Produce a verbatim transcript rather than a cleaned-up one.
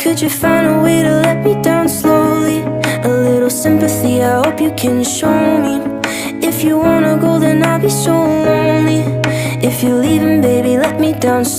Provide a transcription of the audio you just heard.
Could you find a way to let me down slowly? A little sympathy, I hope you can show me. If you wanna go, then I'll be so lonely. If you're leaving, baby, let me down slowly.